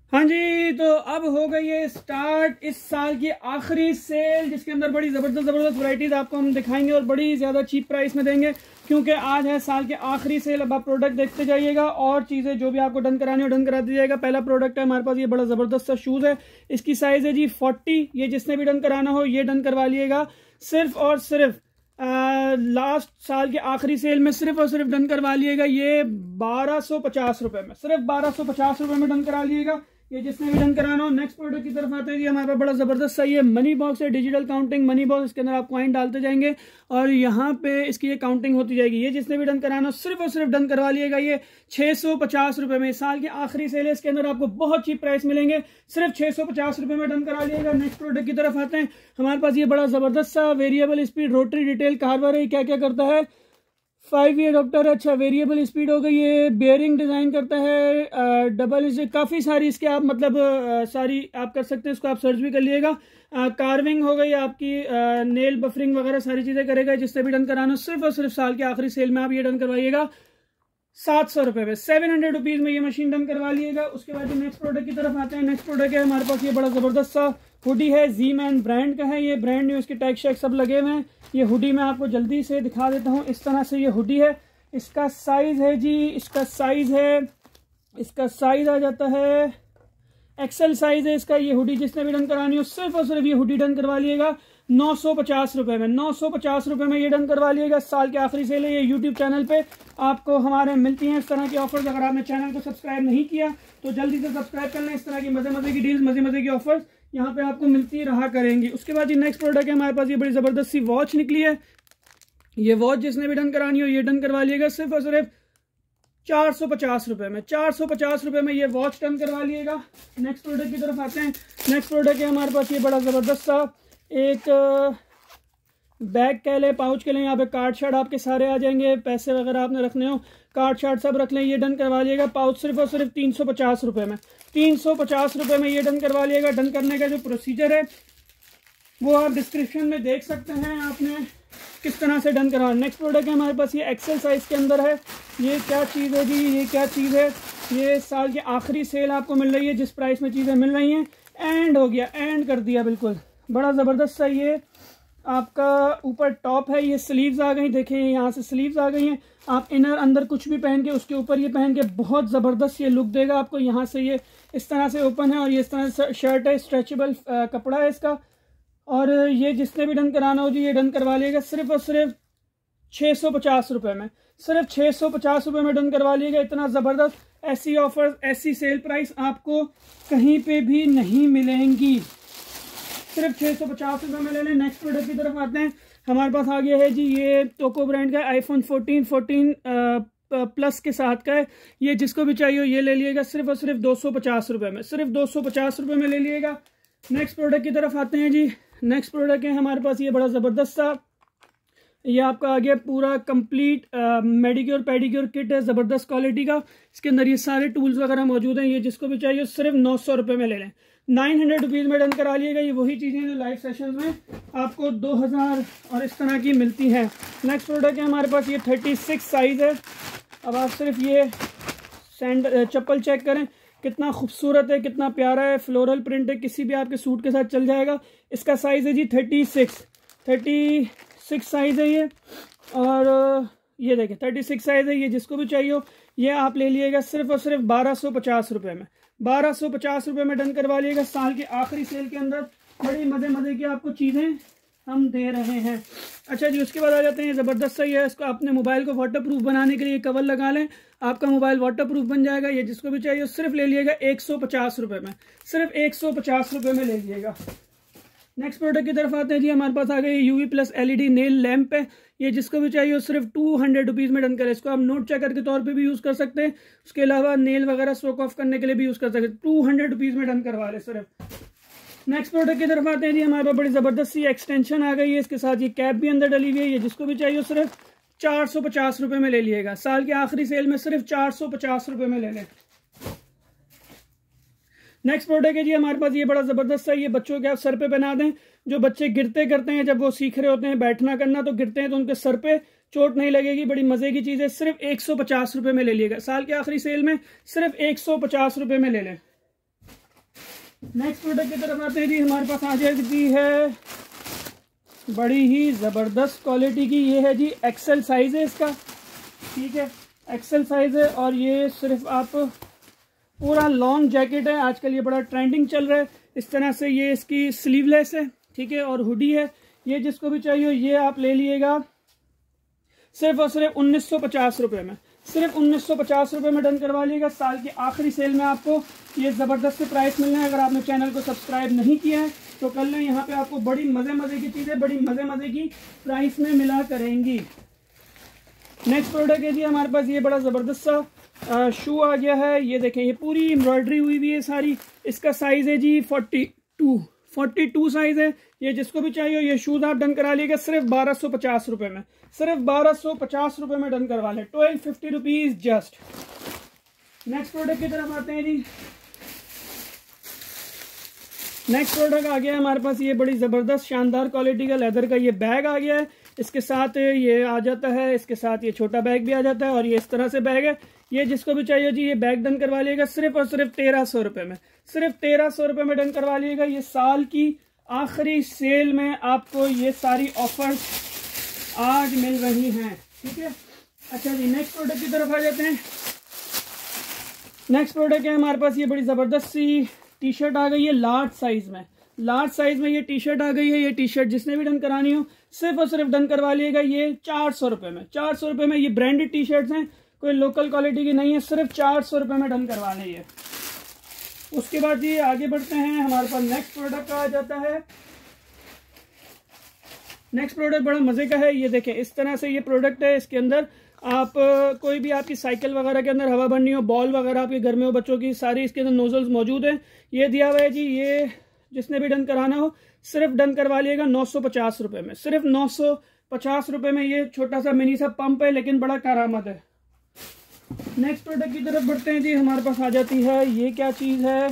हाँ जी, तो अब हो गई है स्टार्ट इस साल की आखिरी सेल, जिसके अंदर बड़ी ज़बरदस्त वैरायटीज़ आपको हम दिखाएंगे और बड़ी ज़्यादा चीप प्राइस में देंगे, क्योंकि आज है साल की आखिरी सेल। अब आप प्रोडक्ट देखते जाइएगा और चीज़ें जो भी आपको डन करानी हो डन करा दी जाएगा। पहला प्रोडक्ट है हमारे पास, ये बड़ा ज़बरदस्त सा शूज़ है। इसकी साइज़ है जी 40। ये जिसने भी डन कराना हो ये डन करवा लिएगा। सिर्फ और सिर्फ लास्ट साल की आखिरी सेल में सिर्फ और सिर्फ डन करवा लिएगा। ये 1250 रुपये में, सिर्फ 1250 रुपये में डन करा लिएगा, ये जिसने भी डन कराना हो। नेक्स्ट प्रोडक्ट की तरफ आते हैं जी, हमारे पास बड़ा जबरदस्त सा ये मनी बॉक्स है, डिजिटल काउंटिंग मनी बॉक्स। इसके अंदर आप कॉइन डालते जाएंगे और यहाँ पे इसकी ये काउंटिंग होती जाएगी। ये जिसने भी डन कराना हो सिर्फ और सिर्फ डन करवा लिएगा। ये 650 रुपये में, साल की आखिरी सेल है, इसके अंदर आपको बहुत चीप प्राइस मिलेंगे, सिर्फ 650 रुपये में डन करा लिएगा। नेक्स्ट प्रोडक्ट की तरफ आते हैं, हमारे पास ये बड़ा जबरदस्त सा variable speed rotary detail carver है। क्या क्या करता है? 5 ईयर डॉक्टर, अच्छा वेरिएबल स्पीड हो गई, ये बेयरिंग डिज़ाइन करता है, डबल इसे काफ़ी सारी इसके आप मतलब सारी आप कर सकते हैं, इसको आप सर्च भी कर लीजिएगा। कार्विंग हो गई आपकी, नेल बफरिंग वगैरह सारी चीज़ें करेगा। जिससे भी डन कराना सिर्फ और सिर्फ साल के आखिरी सेल में आप ये डन करवाइएगा 700 रुपये में, 700 रुपीज़ में ये मशीन डन करवा लिएगा। उसके बाद नेक्स्ट प्रोडक्ट की तरफ आते हैं। नेक्स्ट प्रोडक्ट है हमारे पास, ये बड़ा ज़बरदस्त सा हुडी है, जी मैन ब्रांड का है। ये ब्रांड न्यू, इसके टैग शैग सब लगे हुए हैं। ये हुडी मैं आपको जल्दी से दिखा देता हूँ। इस तरह से ये हुडी है, इसका साइज़ है जी, इसका साइज़ आ जाता है एक्सेल साइज़ है इसका। ये हुडी जिसने भी डन करानी हो सिर्फ और सिर्फ ये हुडी डन करवा लिएगा 950 रुपये में, 950 रुपये में ये डन करवा लिएगा। साल के आखिरी सेल है, ये यूट्यूब चैनल पे आपको हमारे मिलती हैं इस तरह की ऑफर्स। अगर आपने चैनल को सब्सक्राइब नहीं किया तो जल्दी से सब्सक्राइब कर लें। इस तरह की मज़े की डील्स, मज़े की ऑफर्स यहाँ पे आपको मिलती रहा करेंगी। उसके बाद ये नेक्स्ट प्रोडक्ट है हमारे पास, ये बड़ी ज़बरदस्त सी वॉच निकली है। ये वॉच जिसने भी डन करानी हो ये डन करवा लिएगा, सिर्फ और सिर्फ 450 रुपये में, 450 रुपये में ये वॉच डन करवा लिएगा। नेक्स्ट प्रोडक्ट की तरफ आते हैं। नेक्स्ट प्रोडक्ट है हमारे पास, ये बड़ा ज़बरदस्त सा एक बैग कह लें, पाउच कह लें। यहाँ पे कार्ड शार्ड आपके सारे आ जाएंगे, पैसे वगैरह आपने रखने हो कार्ड शार्ड सब रख लें, ये डन करवा लिएगा। पाउच सिर्फ और सिर्फ 350 रुपये में, 350 रुपये में ये डन करवा लिएगा। डन करने का जो प्रोसीजर है वो आप डिस्क्रिप्शन में देख सकते हैं, आपने किस तरह से डन करवा। नेक्स्ट प्रोडक्ट है हमारे पास, ये एक्सेल साइज़ के अंदर है। ये क्या चीज़ है जी, ये क्या चीज़ है? ये साल की आखिरी सेल आपको मिल रही है, जिस प्राइस में चीज़ें मिल रही हैं। एंड हो गया, एंड कर दिया बिल्कुल। बड़ा ज़बरदस्त सा ये आपका ऊपर टॉप है, ये स्लीव्स आ गई, देखिए यहाँ से स्लीव्स आ गई हैं। आप इनर अंदर कुछ भी पहन के उसके ऊपर ये पहन के बहुत ज़बरदस्त ये लुक देगा आपको। यहाँ से ये इस तरह से ओपन है और ये इस तरह से शर्ट है, स्ट्रेचेबल कपड़ा है इसका। और ये जिसने भी डन कराना हो जी ये डन करवा लिएगा, सिर्फ और सिर्फ 650 रुपये में, सिर्फ 650 रुपये में डन करवा लिएगा। इतना ज़बरदस्त ऐसी ऑफर, ऐसी सेल प्राइस आपको कहीं पे भी नहीं मिलेंगी, सिर्फ 650 रुपये में ले लें। नेक्स्ट प्रोडक्ट की तरफ आते हैं, हमारे पास आ गया है जी ये टोको ब्रांड का आईफोन 14 प्लस के साथ का है। ये जिसको भी चाहिए ये ले लिएगा, सिर्फ और सिर्फ 250 रुपये में, सिर्फ 250 रुपये में ले लिएगा। नेक्स्ट प्रोडक्ट की तरफ आते हैं जी। नेक्स्ट प्रोडक्ट है हमारे पास, ये बड़ा ज़बरदस्त सा ये आपका आ गया पूरा कंप्लीट मेडिक्योर पेडिक्योर किट है, ज़बरदस्त क्वालिटी का। इसके अंदर ये सारे टूल्स वगैरह मौजूद हैं। ये जिसको भी चाहिए सिर्फ 900 रुपये में ले लें, 900 रुपीज़ में डन करा लिएगा। ये वही चीज़ें जो लाइव सेशंस में आपको 2000 और इस तरह की मिलती हैं। नेक्स्ट प्रोडक्ट है हमारे पास, ये 36 साइज़ है। अब आप सिर्फ ये चप्पल चेक करें, कितना खूबसूरत है, कितना प्यारा है, फ्लोरल प्रिंट है, किसी भी आपके सूट के साथ चल जाएगा। इसका साइज़ है जी 36 साइज़ है ये। और ये देखिए 36 साइज़ है। ये जिसको भी चाहिए हो ये आप ले लिएगा, सिर्फ और सिर्फ 1250 रुपये में, 1250 रुपये में डन करवा लिएगा। साल के आखिरी सेल के अंदर बड़ी मज़े की आपको चीज़ें हम दे रहे हैं। अच्छा जी, उसके बाद आ जाते हैं ज़बरदस्त सा ये, इसको अपने मोबाइल को वाटर प्रूफ बनाने के लिए कवर लगा लें, आपका मोबाइल वाटर प्रूफ बन जाएगा। ये जिसको भी चाहिए सिर्फ ले लिएगा 150 रुपये में, सिर्फ 150 रुपये में ले लीजिएगा। नेक्स्ट प्रोडक्ट की तरफ आते हैं जी, हमारे पास आ गई UV plus LED nail lamp है। ये जिसको भी चाहिए सिर्फ 200 रुपीज़ में डन करें। इसको आप नोट चेकर के तौर पे भी यूज़ कर सकते हैं, उसके अलावा नेल वगैरह स्ट्रोक ऑफ करने के लिए भी यूज़ कर सकते हैं। 200 रुपीज़ में डन करवा ले सिर्फ। नेक्स्ट प्रोडक्ट की तरफ आते हैं जी, हमारे पास बड़ी ज़बरदस्त सी एक्सटेंशन आ गई है, इसके साथ ये कैप भी अंदर डली हुई है। ये जिसको भी चाहिए सिर्फ 450 रुपये में ले लिएगा। साल के आखिरी सेल में सिर्फ 450 रुपये में ले लें। नेक्स्ट प्रोडक्ट है जी हमारे पास, ये बड़ा ज़बरदस्त सा, ये बच्चों के आप सर पे पहना दें। जो बच्चे गिरते करते हैं, जब वो सीख रहे होते हैं बैठना करना, तो गिरते हैं तो उनके सर पे चोट नहीं लगेगी। बड़ी मज़े की चीज़ है, सिर्फ 150 रुपये में ले लिएगा। साल के आखिरी सेल में सिर्फ 150 रुपये में ले लें। नेक्स्ट प्रोडक्ट की तरफ आते हैं जी। हमारे पास आ जाती है बड़ी ही ज़बरदस्त क्वालिटी की, ये है जी एक्सेल साइज़ है इसका, ठीक है, एक्सेल साइज़ है। और ये सिर्फ आप पूरा लॉन्ग जैकेट है, आजकल ये बड़ा ट्रेंडिंग चल रहा है। इस तरह से ये इसकी स्लीवलेस है, ठीक है, और हुडी है। ये जिसको भी चाहिए ये आप ले लीजिएगा सिर्फ और सिर्फ 1950 रुपये में, सिर्फ 1950 रुपये में डन करवा लीजिएगा। साल की आखिरी सेल में आपको ये ज़बरदस्त प्राइस मिलना है। अगर आपने चैनल को सब्सक्राइब नहीं किया है तो कर लें, यहाँ पे आपको बड़ी मज़े की चीज़ें बड़ी मज़े की प्राइस में मिला करेंगी। नेक्स्ट प्रोडक्ट है जी हमारे पास ये बड़ा ज़बरदस्त सा शू आ गया है। ये देखें, ये पूरी एम्ब्रॉयडरी हुई हुई है सारी। इसका साइज़ है जी 42 साइज़ है। ये जिसको भी चाहिए ये शूज़ आप डन करा लीजिएगा सिर्फ 1250 रुपये में, सिर्फ 1250 रुपये में डन करवा लें, 1250 रुपीज़ जस्ट। नेक्स्ट प्रोडक्ट की तरफ आते हैं जी। नेक्स्ट प्रोडक्ट आ गया है हमारे पास ये बड़ी ज़बरदस्त शानदार क्वालिटी का लेदर का ये बैग आ गया है। इसके साथ ये आ जाता है, इसके साथ ये छोटा बैग भी आ जाता है और ये इस तरह से बैग है। ये जिसको भी चाहिए जी ये बैग डन करवा लिएगा सिर्फ और सिर्फ 1300 रुपये में, सिर्फ 1300 रुपये में डन करवा लिएगा। ये साल की आखिरी सेल में आपको ये सारी ऑफर्स आज मिल रही हैं, ठीक है। अच्छा जी, नेक्स्ट प्रोडक्ट की तरफ आ जाते हैं। नेक्स्ट प्रोडक्ट है हमारे पास ये बड़ी ज़बरदस्त सी टी शर्ट आ गई है लार्ज साइज़ में, लार्ज साइज़ में ये टी शर्ट आ गई है। ये टी शर्ट जिसने भी डन करानी हो सिर्फ और सिर्फ डन करवा लिएगा ये 400 रुपये में, 400 रुपये में। ये ब्रांडेड टी शर्ट्स हैं, कोई लोकल क्वालिटी की नहीं है, सिर्फ 400 रुपये में डन करवा लें। उसके बाद ये आगे बढ़ते हैं, हमारे पास नेक्स्ट प्रोडक्ट आ जाता है। नेक्स्ट प्रोडक्ट बड़ा मज़े का है। ये देखें, इस तरह से ये प्रोडक्ट है। इसके अंदर आप कोई भी आपकी साइकिल वगैरह के अंदर हवा भरनी हो, बॉल वगैरह आपके घर में हो बच्चों की, सारी इसके अंदर नोजल्स मौजूद हैं। ये दिया हुआ है जी, ये जिसने भी डन कराना हो सिर्फ डन करवा लिएगा 950 रुपये में, सिर्फ 950 रुपये में। ये छोटा सा मिनी सा पंप है लेकिन बड़ा कारआमद है। नेक्स्ट प्रोडक्ट की तरफ बढ़ते हैं जी। हमारे पास आ जाती है ये क्या चीज़ है,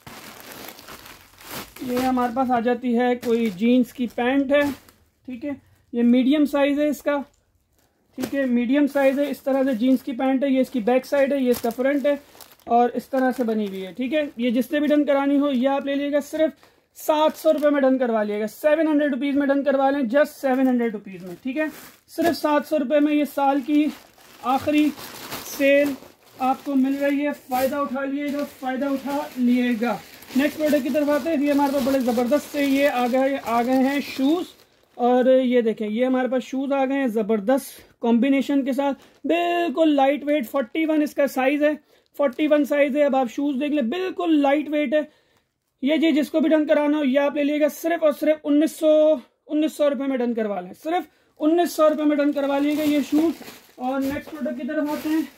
ये हमारे पास आ जाती है कोई जीन्स की पैंट है, ठीक है। ये मीडियम साइज़ है इसका, ठीक है, मीडियम साइज़ है। इस तरह से जीन्स की पैंट है। ये इसकी बैक साइड है, ये इसका फ्रंट है और इस तरह से बनी हुई है, ठीक है। ये जिसने भी डन करानी हो ये आप ले लीजिएगा सिर्फ 700 रुपये में डन करवा लिएगा, 700 रुपीज़ में डन करवा लें, जस्ट 700 रुपीज़ में, ठीक है। सिर्फ 700 रुपये में ये साल की आखिरी सेल आपको मिल रही है। फ़ायदा उठा लिएगा, फ़ायदा उठा लिएगा। नेक्स्ट प्रोडक्ट की तरफ आते हैं। ये हमारे पास बड़े ज़बरदस्त से ये आ गए हैं शूज़। और ये देखें, ये हमारे पास शूज़ आ गए हैं ज़बरदस्त कॉम्बिनेशन के साथ, बिल्कुल लाइट वेट। 41 इसका साइज़ है, 41 साइज़ है। अब आप शूज़ देख लें, बिल्कुल लाइट वेट है। ये जी जिसको भी डन कराना हो ये आप ले लीजिएगा सिर्फ और सिर्फ 1900 रुपये में डन करवा लें, सिर्फ 1900 रुपये में डन करवा लीजिएगा ये शूज़। और नेक्स्ट प्रोडक्ट की तरफ आते हैं।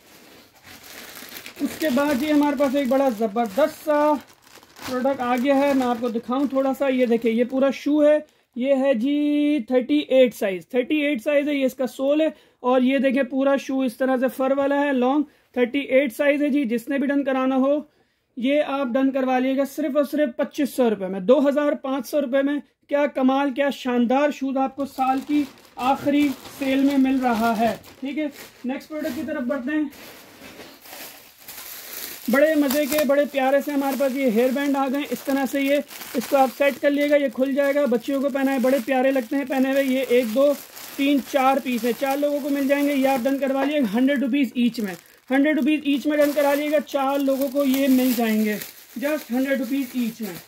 उसके बाद ये हमारे पास एक बड़ा ज़बरदस्त सा प्रोडक्ट आ गया है, मैं आपको दिखाऊं थोड़ा सा। ये देखिए, ये पूरा शू है, ये है जी 38 साइज़, 38 साइज़ है। ये इसका सोल है और ये देखें पूरा शू इस तरह से फर वाला है, लॉन्ग 38 साइज़ है जी। जिसने भी डन कराना हो ये आप डन करवा लीजिएगा सिर्फ और सिर्फ 2500 रुपये में, 2500 रुपये में। क्या कमाल, क्या शानदार शूज़ आपको साल की आखिरी सेल में मिल रहा है, ठीक है। नेक्स्ट प्रोडक्ट की तरफ बढ़ते हैं। बड़े मज़े के बड़े प्यारे से हमारे पास ये हेयर बैंड आ गए। इस तरह से ये इसको आप सेट कर लिएगा, ये खुल जाएगा। बच्चियों को पहना है, बड़े प्यारे लगते हैं पहने हुए। ये 1 2 3 4 पीस है, 4 लोगों को मिल जाएंगे। ये आप डन करवा लिए 100 रुपीज़ ईच में, 100 रुपीज़ ईच में डन करा लिएगा। 4 लोगों को ये मिल जाएंगे जस्ट 100 रुपीज़ ईच में।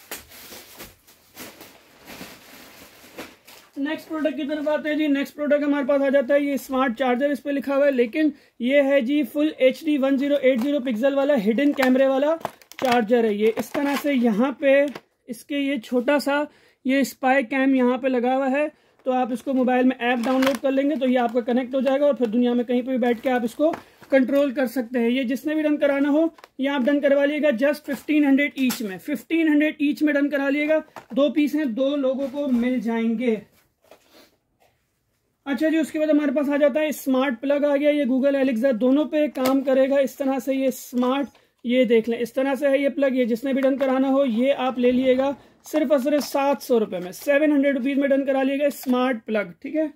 नेक्स्ट प्रोडक्ट की तरफ आते हैं जी। नेक्स्ट प्रोडक्ट हमारे पास आ जाता है ये स्मार्ट चार्जर, इस पे लिखा हुआ है, लेकिन ये है जी फुल HD 1080 पिक्सल वाला हिडन कैमरे वाला चार्जर है। ये इस तरह से यहाँ पे इसके ये छोटा सा ये स्पाई कैम यहाँ पे लगा हुआ है। तो आप इसको मोबाइल में ऐप डाउनलोड कर लेंगे तो ये आपका कनेक्ट हो जाएगा और फिर दुनिया में कहीं पर भी बैठ के आप इसको कंट्रोल कर सकते हैं। ये जिसने भी डन कराना हो ये आप डन करवा लिएगा जस्ट 1500 ईच में, 1500 ईच में डन करा लिएगा। 2 पीस हैं, 2 लोगों को मिल जाएंगे। अच्छा जी, उसके बाद हमारे पास आ जाता है स्मार्ट प्लग आ गया। ये गूगल एलेक्सा दोनों पे काम करेगा। इस तरह से ये स्मार्ट, ये देख लें इस तरह से है ये प्लग। ये जिसने भी डन कराना हो ये आप ले लिएगा सिर्फ और सिर्फ 700 रुपये में, 700 रुपीज़ में डन करा लिएगा स्मार्ट प्लग, ठीक है।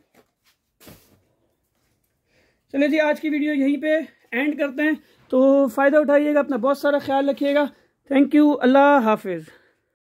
चलिए जी, आज की वीडियो यहीं पे एंड करते हैं। तो फ़ायदा उठाइएगा, अपना बहुत सारा ख्याल रखिएगा। थैंक यू, अल्लाह हाफिज़।